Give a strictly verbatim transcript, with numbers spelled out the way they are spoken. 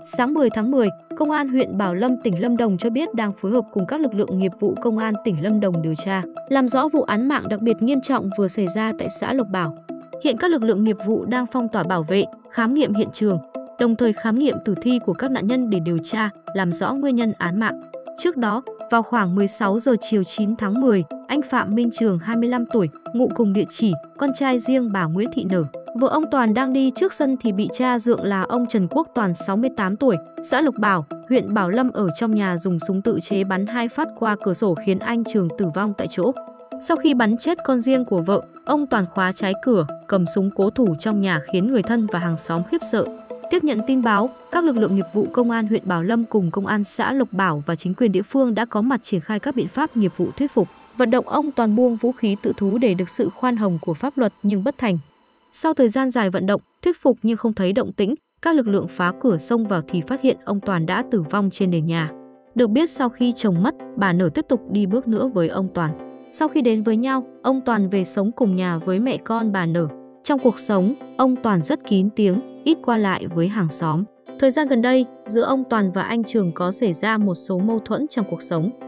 Sáng mười tháng mười, Công an huyện Bảo Lâm, tỉnh Lâm Đồng cho biết đang phối hợp cùng các lực lượng nghiệp vụ Công an tỉnh Lâm Đồng điều tra, làm rõ vụ án mạng đặc biệt nghiêm trọng vừa xảy ra tại xã Lộc Bảo. Hiện các lực lượng nghiệp vụ đang phong tỏa bảo vệ, khám nghiệm hiện trường, đồng thời khám nghiệm tử thi của các nạn nhân để điều tra, làm rõ nguyên nhân án mạng. Trước đó, vào khoảng mười sáu giờ chiều chín tháng mười, anh Phạm Minh Trường, hai mươi lăm tuổi, ngụ cùng địa chỉ, con trai riêng bà Nguyễn Thị Nở, vợ ông Toàn đang đi trước sân thì bị cha dượng là ông Trần Quốc Toàn, sáu mươi tám tuổi, xã Lộc Bảo, huyện Bảo Lâm ở trong nhà dùng súng tự chế bắn hai phát qua cửa sổ khiến anh Trường tử vong tại chỗ. Sau khi bắn chết con riêng của vợ, ông Toàn khóa trái cửa, cầm súng cố thủ trong nhà khiến người thân và hàng xóm khiếp sợ. Tiếp nhận tin báo, các lực lượng nghiệp vụ Công an huyện Bảo Lâm cùng Công an xã Lộc Bảo và chính quyền địa phương đã có mặt triển khai các biện pháp nghiệp vụ thuyết phục, vận động ông Toàn buông vũ khí tự thú để được sự khoan hồng của pháp luật nhưng bất thành. Sau thời gian dài vận động, thuyết phục nhưng không thấy động tĩnh, các lực lượng phá cửa xông vào thì phát hiện ông Toàn đã tử vong trên nền nhà. Được biết sau khi chồng mất, bà Nở tiếp tục đi bước nữa với ông Toàn. Sau khi đến với nhau, ông Toàn về sống cùng nhà với mẹ con bà Nở. Trong cuộc sống, ông Toàn rất kín tiếng, ít qua lại với hàng xóm. Thời gian gần đây, giữa ông Toàn và anh Trường có xảy ra một số mâu thuẫn trong cuộc sống.